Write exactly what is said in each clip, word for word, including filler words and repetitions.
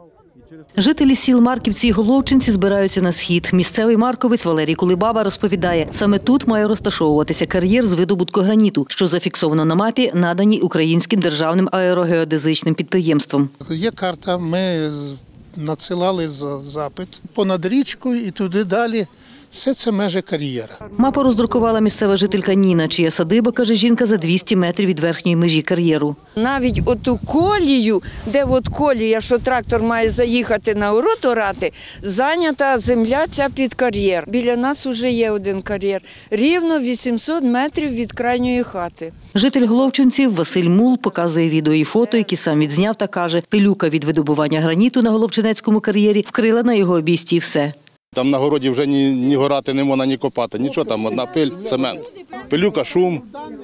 Жителі сіл Марківці і Головчинці збираються на схід. Місцевий марковець Валерій Кулибаба розповідає, саме тут має розташовуватися кар'єр з видобутку граніту, що зафіксовано на мапі, наданій Українським державним аерогеодезичним підприємством. Є карта, ми надсилали запит понад річкою і туди далі. Все це межі кар'єра. Мапу роздрукувала місцева жителька Ніна, чия садиба, каже жінка, за двісті метрів від верхньої межі кар'єру. Навіть оту колію, де от колія, що трактор має заїхати на город орати, зайнята земля ця під кар'єр. Біля нас вже є один кар'єр, рівно вісімсот метрів від крайньої хати. Житель Головчинців Василь Мул показує відео і фото, які сам відзняв, та каже, пилюка від видобування граніту на Головчинецькому кар'єрі вкрила на його обійсті все. Там на городі вже ні, ні горати не можна, ні копати, нічого, там одна пиль, цемент. Пилюка, шум,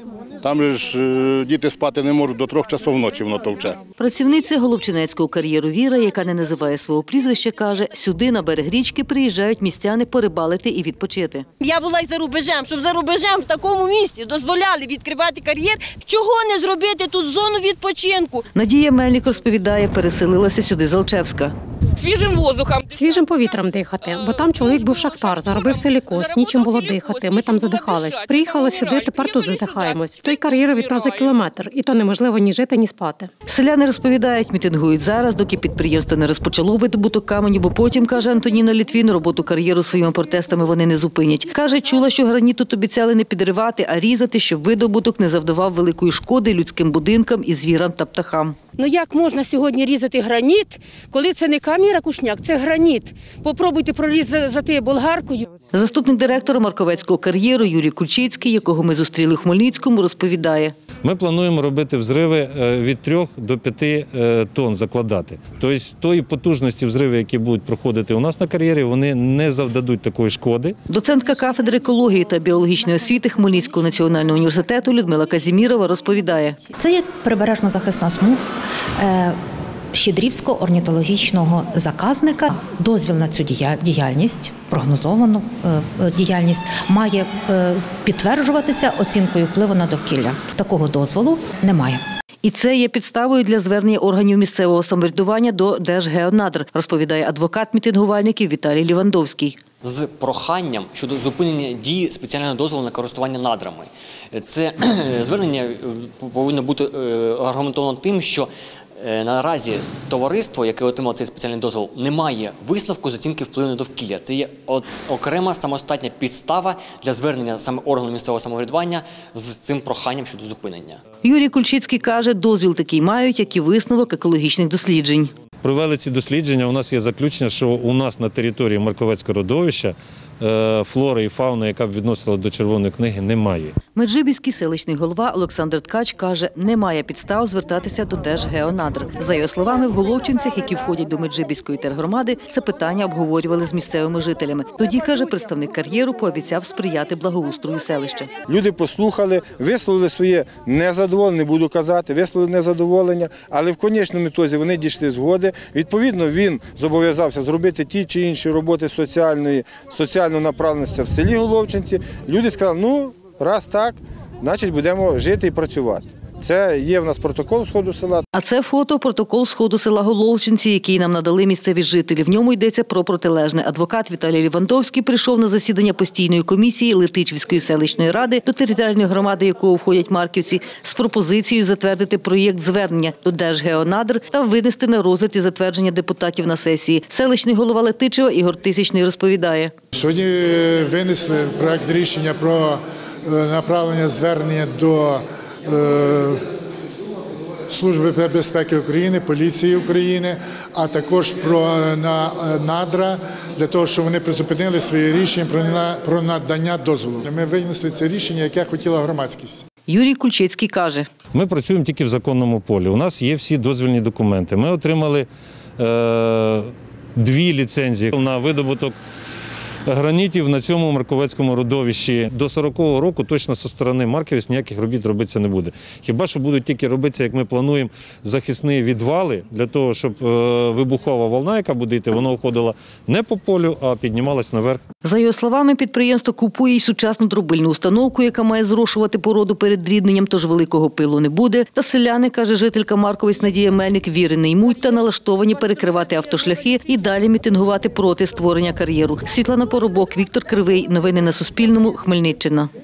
там ж е, діти спати не можуть, до трьох часов ночі воно товче. Працівниця Головчинецького кар'єру Віра, яка не називає свого прізвища, каже, сюди на берег річки приїжджають містяни порибалити і відпочити. Я була й за рубежем, щоб за рубежем в такому місці дозволяли відкривати кар'єр, чого не зробити тут зону відпочинку. Надія Мельник розповідає, переселилася сюди з Алчевська. Свіжим воздухом. Свіжим повітрям дихати, бо там чоловік був шахтар, заробив силікоз, нічим було дихати, ми там задихались. Приїхали сюди, тепер тут задихаємось. Той кар'єр від нас за кілометр, і то неможливо ні жити, ні спати. Селяни розповідають, мітингують зараз, доки підприємство не розпочало видобуток каменю, бо потім, каже Антоніна Літвін, роботу кар'єру своїми протестами вони не зупинять. Каже, чула, що граніт тут обіцяли не підривати, а різати, щоб видобуток не завдавав великої шкоди людським будинкам і звірам та птахам. Ну як можна сьогодні різати граніт, коли це не камінь ракушняк, це граніт. Попробуйте прорізати болгаркою. Заступник директора Марковецького кар'єру Юрій Кульчицький, якого ми зустріли в Хмельницькому, розповідає. Ми плануємо робити взриви від трьох до п'яти тонн закладати. Тобто тої потужності взриви, які будуть проходити у нас на кар'єрі, вони не завдадуть такої шкоди. Доцентка кафедри екології та біологічної освіти Хмельницького національного університету Людмила Казімірова розповідає. Це є прибережно-захисна смуга Щедрівського орнітологічного заказника. Дозвіл на цю діяльність, прогнозовану діяльність, має підтверджуватися оцінкою впливу на довкілля. Такого дозволу немає. І це є підставою для звернення органів місцевого самоврядування до Держгеонадр, розповідає адвокат мітингувальників Віталій Лівандовський. З проханням щодо зупинення дії спеціального дозволу на користування надрами. Це звернення повинно бути аргументовано тим, що наразі товариство, яке отримало цей спеціальний дозвіл, не має висновку з оцінки впливу на довкілля. Це є окрема самостатня підстава для звернення саме органу місцевого самоврядування з цим проханням щодо зупинення. Юрій Кульчицький каже, дозвіл такий мають, як і висновок екологічних досліджень. Провели ці дослідження, у нас є заключення, що у нас на території Марковецького родовища флори і фауни, яка б відносила до Червоної книги, немає. Меджибіський селищний голова Олександр Ткач каже, немає підстав звертатися до Держгеонадр. За його словами, в Головчинцях, які входять до Меджибіської тергромади, це питання обговорювали з місцевими жителями. Тоді, каже, представник кар'єру пообіцяв сприяти благоустрою селища. Люди послухали, висловили своє незадоволення, не буду казати, висловили незадоволення, але в конечному ітозі вони дійшли згоди. Відповідно, він зобов'язався зробити ті чи інші роботи соціальної, соціальної направленості в селі Головчинці. Люди сказали, ну, раз так, значить будемо жити і працювати. Це є в нас протокол сходу села. А це фото – протокол сходу села Головчинці, який нам надали місцеві жителі. В ньому йдеться про протилежне. Адвокат Віталій Лівандовський прийшов на засідання постійної комісії Летичівської селищної ради, до територіальної громади якого входять Марківці, з пропозицією затвердити проєкт звернення до Держгеонадр та винести на розгляд і затвердження депутатів на сесії. Селищний голова Летичева Ігор Тисячний розповідає. Сьогодні винесли проєкт рішення про направлення звернення до Служби безпеки України, поліції України, а також про надра, для того, щоб вони призупинили своє рішення про надання дозволу. Ми винесли це рішення, яке хотіла громадськість. Юрій Кульчицький каже. Ми працюємо тільки в законному полі. У нас є всі дозвільні документи. Ми отримали е, дві ліцензії на видобуток гранітів на цьому Марковецькому родовищі. До сорокового року точно зі сторони Марківець ніяких робіт робитися не буде. Хіба що будуть тільки робитися, як ми плануємо, захисні відвали, для того, щоб вибухова волна, яка буде йти, вона уходила не по полю, а піднімалась наверх. За його словами, підприємство купує й сучасну дробильну установку, яка має зрошувати породу перед дрібненням, тож великого пилу не буде. Та селяни, каже жителька Марковець Надія Мельник, віри не ймуть та налаштовані перекривати автошляхи і далі мітингувати проти створення кар'єру. Світлана Поробок, Віктор Кривий. Новини на Суспільному. Хмельниччина.